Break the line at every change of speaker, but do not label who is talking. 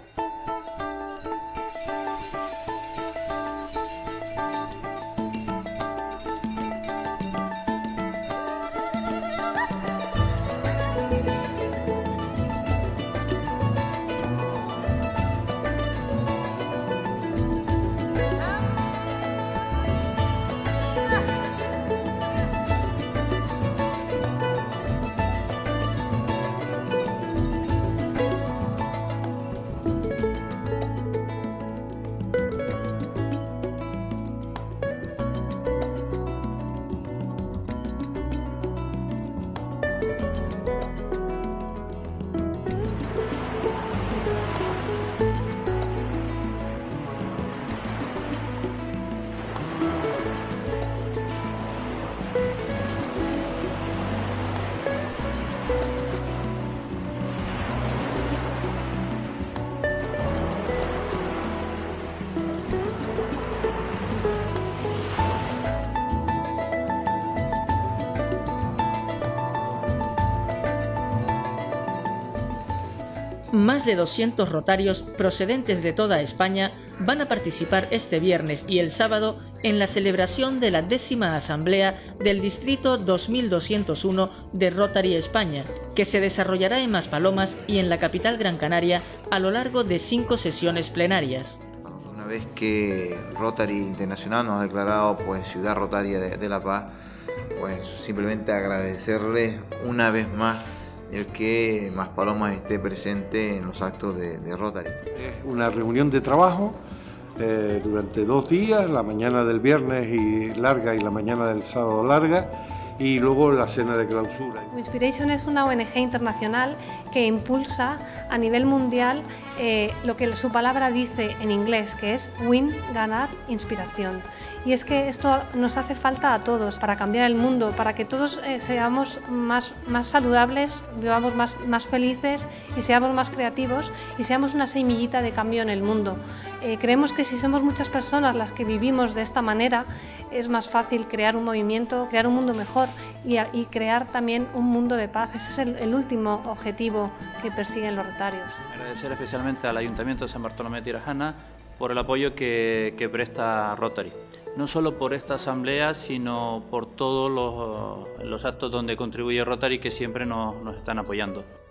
Más de 200 rotarios procedentes de toda España van a participar este viernes y el sábado en la celebración de la 10ª Asamblea del Distrito 2201 de Rotary España, que se desarrollará en Maspalomas y en la capital Gran Canaria a lo largo de 5 sesiones plenarias.
Una vez que Rotary Internacional nos ha declarado Ciudad Rotaria de La Paz, simplemente agradecerles una vez más el que Maspalomas esté presente en los actos de Rotary.
Es una reunión de trabajo durante 2 días, la mañana del viernes y larga y la mañana del sábado larga, y luego la cena de clausura.
Winspiration es una ONG internacional que impulsa a nivel mundial lo que su palabra dice en inglés, que es Win, ganar, inspiración. Y es que esto nos hace falta a todos para cambiar el mundo, para que todos seamos más saludables, vivamos más felices y seamos más creativos y seamos una semillita de cambio en el mundo. Creemos que si somos muchas personas las que vivimos de esta manera, es más fácil crear un movimiento, crear un mundo mejor y crear también un mundo de paz. Ese es el último objetivo que persiguen los rotarios.
Agradecer especialmente al Ayuntamiento de San Bartolomé de Tirajana por el apoyo que presta Rotary. No solo por esta asamblea, sino por todos los actos donde contribuye Rotary, que siempre nos están apoyando.